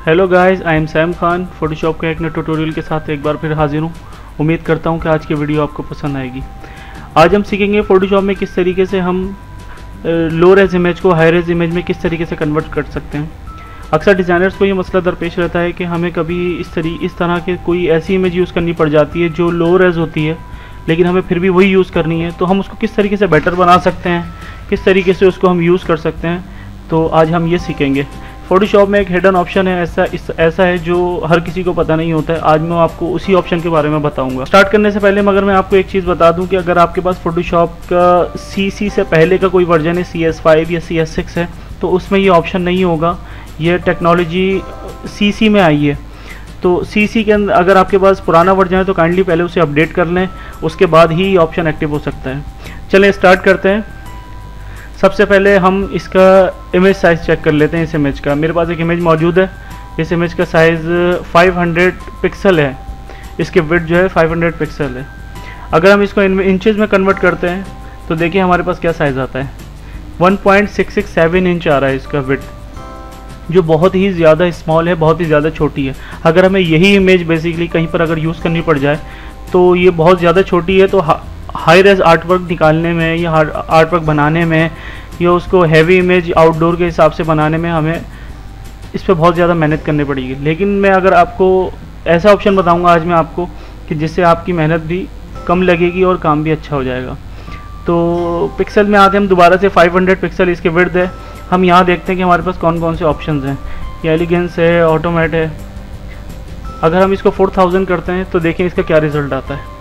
Hello guys, I am Sam Khan. Photoshop के एक नए ट्यूटोरियल के साथ एक बार फिर हाजिर हूँ। उम्मीद करता हूँ कि आज की वीडियो आपको पसंद आएगी। आज हम सीखेंगे फोटोशॉप में किस तरीके से हम लो रेज इमेज को हाई रेज इमेज में किस तरीके से कन्वर्ट कर सकते हैं। अक्सर डिज़ाइनर्स को ये मसला दरपेश रहता है कि हमें कभी इस तरह के कोई ऐसी इमेज यूज़ करनी पड़ जाती है जो लो रेज होती है, लेकिन हमें फिर भी वही यूज़ करनी है। तो हम उसको किस तरीके से बेटर बना सकते हैं, किस तरीके से उसको हम यूज़ कर सकते हैं, तो आज हम ये सीखेंगे। फोटोशॉप में एक हिडन ऑप्शन है ऐसा है जो हर किसी को पता नहीं होता है। आज मैं आपको उसी ऑप्शन के बारे में बताऊंगा। स्टार्ट करने से पहले मगर मैं आपको एक चीज़ बता दूं कि अगर आपके पास फोटोशॉप का CC से पहले का कोई वर्जन है, CS5 या CS6 है, तो उसमें ये ऑप्शन नहीं होगा। ये टेक्नोलॉजी CC में आई है। तो CC के अंदर अगर आपके पास पुराना वर्जन है तो काइंडली पहले उसे अपडेट कर लें, उसके बाद ही ऑप्शन एक्टिव हो सकता है। चलें स्टार्ट करते हैं। सबसे पहले हम इसका इमेज साइज़ चेक कर लेते हैं। इस इमेज का मेरे पास एक इमेज मौजूद है। इस इमेज का साइज़ 500 पिक्सल है। इसके विड्थ जो है 500 पिक्सल है। अगर हम इसको इंचेस में कन्वर्ट करते हैं तो देखिए हमारे पास क्या साइज़ आता है। 1.667 इंच आ रहा है इसका विड्थ, जो बहुत ही ज़्यादा स्मॉल है, बहुत ही ज़्यादा छोटी है। अगर हमें यही इमेज बेसिकली कहीं पर अगर यूज़ करनी पड़ जाए तो ये बहुत ज़्यादा छोटी है। तो हाई रेज आर्ट वर्क निकालने में या आर्ट वर्क बनाने में या उसको हैवी इमेज आउटडोर के हिसाब से बनाने में हमें इस पर बहुत ज़्यादा मेहनत करनी पड़ेगी। लेकिन मैं अगर आपको ऐसा ऑप्शन बताऊंगा आज मैं आपको कि जिससे आपकी मेहनत भी कम लगेगी और काम भी अच्छा हो जाएगा। तो पिक्सल में आते हैं हम दोबारा से। 500 पिक्सल इसके विड्थ है। हम यहाँ देखते हैं कि हमारे पास कौन कौन से ऑप्शन हैं। ये एलिगेंस है, ऑटोमेट है। अगर हम इसको 4000 करते हैं तो देखें इसका क्या रिज़ल्ट आता है।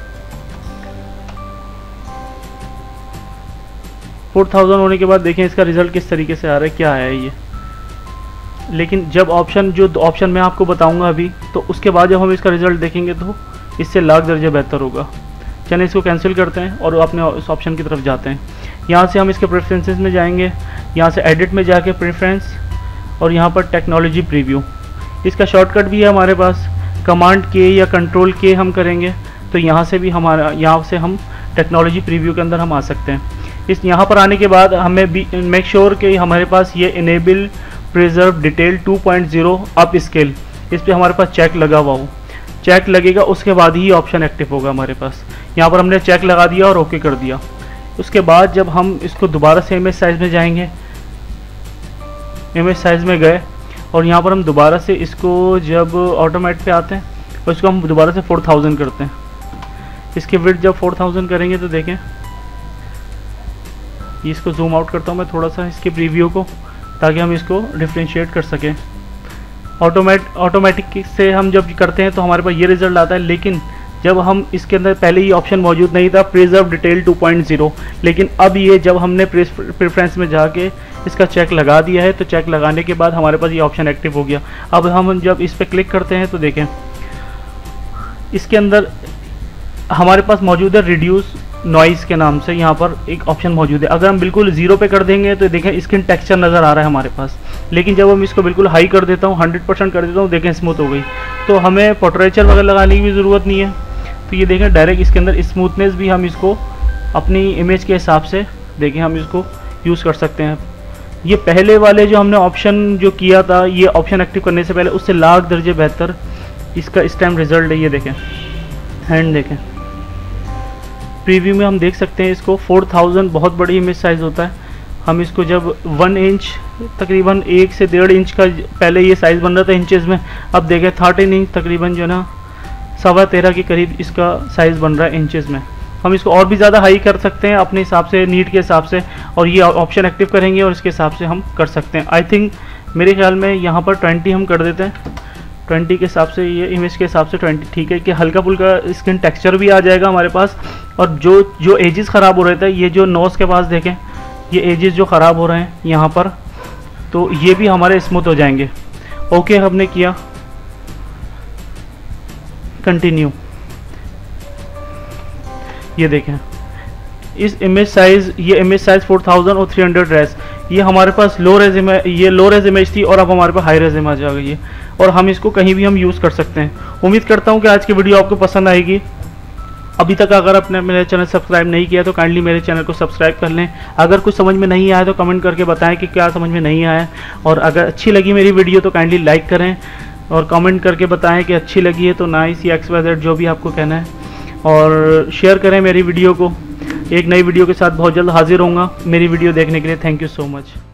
4000 होने के बाद देखें इसका रिज़ल्ट किस तरीके से आ रहा है, क्या है ये। लेकिन जब ऑप्शन मैं आपको बताऊंगा अभी, तो उसके बाद जब हम इसका रिज़ल्ट देखेंगे तो इससे लाख दर्जे बेहतर होगा। चलिए इसको कैंसिल करते हैं और अपने उस ऑप्शन की तरफ जाते हैं। यहाँ से हम इसके प्रेफरेंसेस में जाएंगे। यहाँ से एडिट में जाके प्रेफरेंस और यहाँ पर टेक्नोलॉजी प्रीव्यू। इसका शॉर्टकट भी है हमारे पास। कमांड के या कंट्रोल के हम करेंगे तो यहाँ से हम टेक्नोलॉजी प्रीव्यू के अंदर हम आ सकते हैं। यहाँ पर आने के बाद हमें मेक श्योर कि हमारे पास ये enable preserve detail 2.0 upscale, इस पर हमारे पास चेक लगा हुआ हो। चेक लगेगा उसके बाद ही ऑप्शन एक्टिव होगा हमारे पास। यहाँ पर हमने चेक लगा दिया और ओके कर दिया। उसके बाद जब हम इसको दोबारा से इमेज साइज़ में जाएंगे, इमेज साइज़ में गए और यहाँ पर हम दोबारा से इसको जब ऑटोमेट पे आते हैं और इसको हम दोबारा से 4000 करते हैं। इसके विड्थ जब 4000 करेंगे तो देखें, इसको जूम आउट करता हूँ मैं थोड़ा सा इसके प्रीव्यू को, ताकि हम इसको डिफ्रेंशिएट कर सकें। ऑटोमेटिक से हम जब करते हैं तो हमारे पास ये रिज़ल्ट आता है। लेकिन जब हम इसके अंदर पहले ही ऑप्शन मौजूद नहीं था प्रिजर्व डिटेल 2.0, लेकिन अब ये जब हमने प्रेफरेंस में जाके इसका चेक लगा दिया है तो चेक लगाने के बाद हमारे पास ये ऑप्शन एक्टिव हो गया। अब हम जब इस पर क्लिक करते हैं तो देखें इसके अंदर हमारे पास मौजूद है रिड्यूस नॉइज़ के नाम से। यहाँ पर एक ऑप्शन मौजूद है। अगर हम बिल्कुल 0 पे कर देंगे तो देखें स्किन टेक्सचर नज़र आ रहा है हमारे पास। लेकिन जब हम इसको बिल्कुल हाई कर देता हूँ, 100% कर देता हूँ, देखें स्मूथ हो गई। तो हमें पोर्ट्रेचर वगैरह लगाने की भी ज़रूरत नहीं है। तो ये देखें डायरेक्ट इसके अंदर स्मूथनेस भी हम इसको अपनी इमेज के हिसाब से देखें हम इसको यूज़ कर सकते हैं। ये पहले वाले जो हमने ऑप्शन जो किया था, ये ऑप्शन एक्टिव करने से पहले, उससे लाख दर्जे बेहतर इसका इस टाइम रिज़ल्ट है। ये देखें हैंड देखें, प्रीव्यू में हम देख सकते हैं इसको 4000 बहुत बड़ी इमेज साइज़ होता है। हम इसको जब 1 इंच तकरीबन 1 से 1.5 इंच का पहले ये साइज़ बन रहा था इंचेस में, अब देखें 13 इंच तकरीबन जो है ना 13.25 के करीब इसका साइज़ बन रहा है इंचेस में। हम इसको और भी ज़्यादा हाई कर सकते हैं अपने हिसाब से, नीड के हिसाब से, और ये ऑप्शन एक्टिव करेंगे और इसके हिसाब से हम कर सकते हैं। आई थिंक मेरे ख्याल में यहाँ पर 20 हम कर देते हैं। 20 के हिसाब से, ये इमेज के हिसाब से 20 ठीक है कि हल्का फुल्का स्किन टेक्सचर भी आ जाएगा हमारे पास। और जो एजेस ख़राब हो रहे थे, ये जो नोज़ के पास देखें, ये एजेस जो ख़राब हो रहे हैं यहाँ पर, तो ये भी हमारे स्मूथ हो जाएंगे। ओके हमने किया, कंटिन्यू। ये देखें ये इमेज साइज़ 4000 और 300 रेस, ये हमारे पास लो रेज इमेज थी और अब हमारे पास हाई रेज इमेज आ गई है। और हम इसको कहीं भी हम यूज़ कर सकते हैं। उम्मीद करता हूँ कि आज की वीडियो आपको पसंद आएगी। अभी तक अगर आपने मेरे चैनल सब्सक्राइब नहीं किया तो काइंडली मेरे चैनल को सब्सक्राइब कर लें। अगर कुछ समझ में नहीं आया तो कमेंट करके बताएं कि क्या समझ में नहीं आया, और अगर अच्छी लगी मेरी वीडियो तो काइंडली लाइक करें और कमेंट करके बताएं कि अच्छी लगी है तो नाइस या XYZ जो भी आपको कहना है, और शेयर करें मेरी वीडियो को। एक नई वीडियो के साथ बहुत जल्द हाजिर होऊंगा। मेरी वीडियो देखने के लिए थैंक यू सो मच।